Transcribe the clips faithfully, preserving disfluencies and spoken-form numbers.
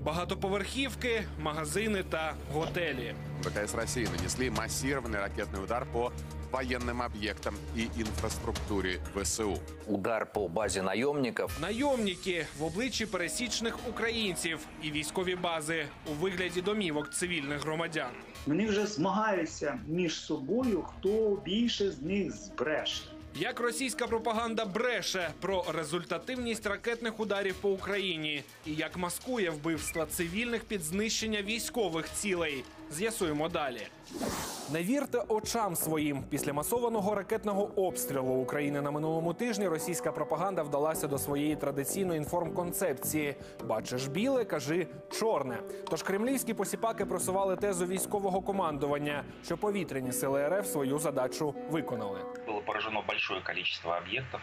багатоповерхівки, магазини та готелі. ВКС России нанесли массированный ракетный удар по военным объектам и инфраструктуре ВСУ. Удар по базе наемников. Найомники в обличчі пересічних українців і військові бази у вигляді домівок цивільних громадян. Вони вже змагаються між собою, хто більше з них збреше. Як російська пропаганда бреше про результативність ракетних ударів по Україні і як маскує вбивства цивільних під знищення військових цілей, з'ясуємо далі. Не вірте очам своїм. Після масованого ракетного обстрілу України на минулому тижні російська пропаганда вдалася до своєї традиційної інформконцепції. Бачиш біле, кажи чорне. Тож кремлівські посіпаки просували тезу військового командування, що повітряні сили РФ свою задачу виконали. Було поражено велике кількість об'єктів.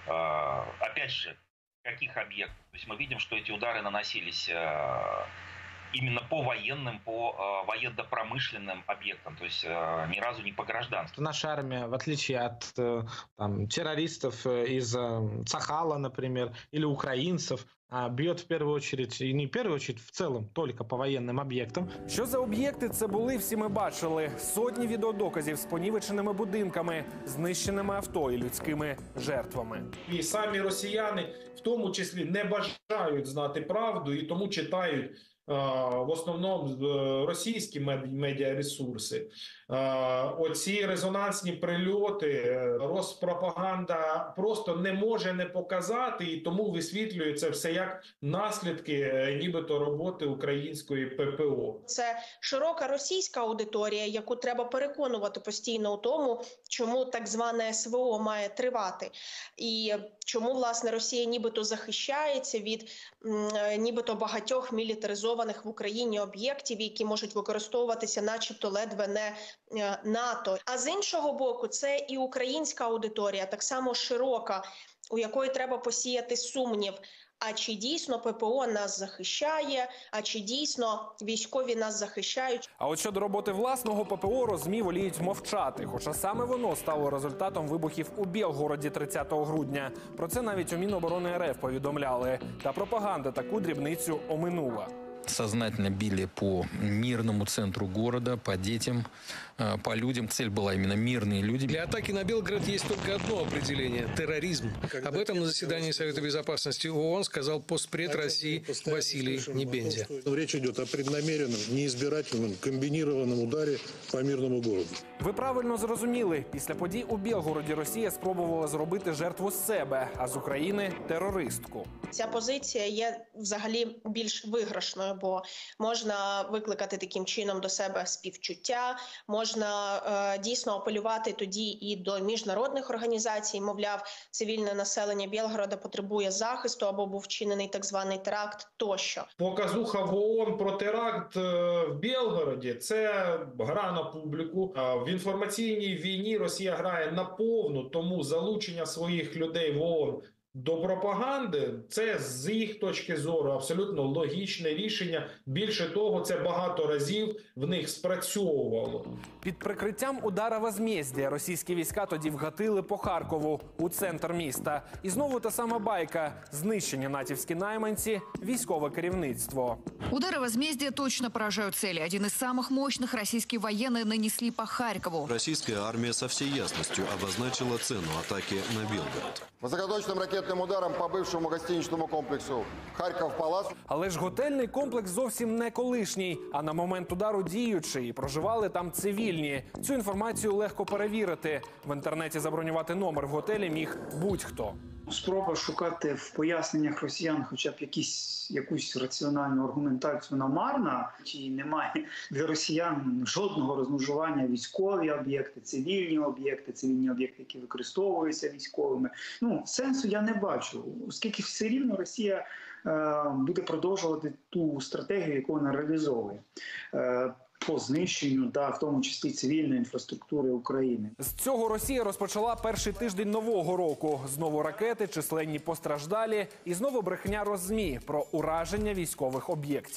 Опять же, яких об'єктів? Тобто ми бачимо, що ці удари наносились именно по военным, по э, военно-промышленным объектам, то есть э, ни разу не по гражданским. Наша армия, в отличие от э, там, террористов из э, Сахала, например, или украинцев, э, бьет в первую очередь, и не в первую очередь, в целом, только по военным объектам. Що за об'єкти це були, всі ми бачили. Сотні відеодоказів з понівеченими будинками, знищеними авто і людськими жертвами. І самі росіяни, в тому числі, не бажають знати правду і тому читають в основному російські медіаресурси. Оці резонансні прильоти Роспропаганда просто не може не показати, і тому висвітлюється все як наслідки нібито роботи української ППО. Це широка російська аудиторія, яку треба переконувати постійно у тому, чому так зване СВО має тривати. І чому, власне, Росія нібито захищається від нібито багатьох мілітаризованих в Україні об'єктів, які можуть використовуватися начебто ледве не НАТО. А з іншого боку, це і українська аудиторія, так само широка, у якої треба посіяти сумнів. А чи дійсно ППО нас захищає, а чи дійсно військові нас захищають? А от щодо роботи власного ППО розмі воліють мовчати, хоча саме воно стало результатом вибухів у Білгороді тридцятого грудня. Про це навіть у Міноборони РФ повідомляли. Та пропаганда таку дрібницю оминула. Сознательно били по мирному центру города, по детям, по людям. Цель была именно мирные люди. Для атаки на Белгород есть только одно определение – терроризм. Об этом на заседании Совета Безопасности ООН сказал постпред России Василий Небензя. Речь идет о преднамеренном, неизбирательном, комбинированном ударе по мирному городу. Ви правильно зрозуміли. Після подій у Білгороді Росія спробувала зробити жертву з себе, а з України – терористку. Ця позиція є взагалі більш виграшною, бо можна викликати таким чином до себе співчуття, можна е, дійсно апелювати тоді і до міжнародних організацій, мовляв, цивільне населення Білгорода потребує захисту або був вчинений так званий теракт тощо. Показуха в ООН про теракт в Білгороді – це гра на публіку. В інформаційній війні Росія грає на повну, тому залучення своїх людей в ООН до пропаганди – це з їх точки зору абсолютно логічне рішення. Більше того, це багато разів в них спрацьовувало. Під прикриттям удара возмездя російські війська тоді вгатили по Харкову, у центр міста. І знову та сама байка – знищені натівські найманці, військове керівництво. Удары возмездия точно поражают цели. Один из самых мощных российские военные нанесли по Харькову. Российская армия со всей ясностью обозначила цену атаки на Белгород. Высокоточным ракетным ударом по бывшему гостиничному комплексу Харьков-Палас. Але ж готельний комплекс зовсім не колишній, а на момент удару діючий. Проживали там цивільні. Цю інформацію легко перевірити. В інтернеті забронювати номер в готелі міг будь-хто. Спроба шукати в поясненнях росіян хоча б якісь, якусь раціональну аргументацію намарна. Чи немає для росіян жодного розмежування військові об'єкти, цивільні об'єкти, цивільні об'єкти, які використовуються військовими. Ну, сенсу я не бачу, оскільки все рівно Росія е, буде продовжувати ту стратегію, яку вона реалізовує. Е, по знищенню, да, в тому числі цивільної інфраструктури України. З цього Росія розпочала перший тиждень нового року. Знову ракети, численні постраждалі і знову брехня розмі про ураження військових об'єктів.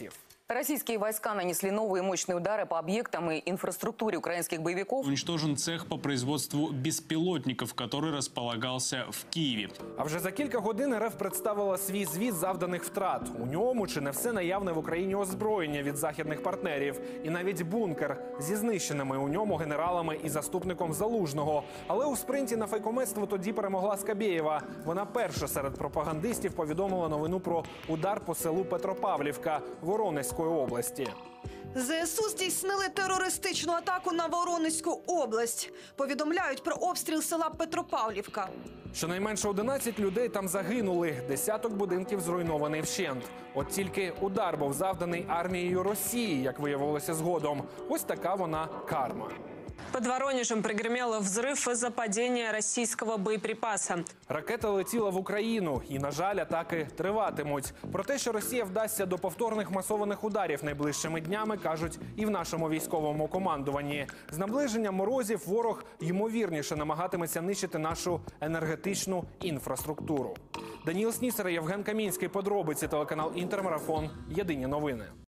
Российские войска нанесли новые мощные удары по объектам и инфраструктуре украинских боевиков. Уничтожен цех по производству беспилотников, который располагался в Києві. А вже за кілька годин РФ представила свій звіт завданих втрат. У ньому чи не все наявне в Україні озброєння від західних партнерів. І навіть бункер зі знищеними у ньому генералами і заступником Залужного. Але у спринті на фейкометство тоді перемогла Скабєєва. Вона перша серед пропагандистів повідомила новину про удар по селу Петропавлівка Воронезької області. ЗСУ здійснили терористичну атаку на Воронезьку область. Повідомляють про обстріл села Петропавлівка. Щонайменше одинадцять людей там загинули, десяток будинків зруйнований вщент. От тільки удар був завданий армією Росії, як виявилося згодом. Ось така вона карма. Под Воронежем прогремел взрыв из-за падения российского боеприпаса. Ракета летіла в Україну, і, на жаль, атаки триватимуть. Про те, що Росія вдасться до повторних масованих ударів найближчими днями, кажуть і в нашому військовому командуванні. З наближенням морозів ворог, ймовірніше, намагатиметься нищити нашу енергетичну інфраструктуру. Даніл Снісер, Євген Камінський, подробиці, телеканал Інтермарафон. Єдині новини.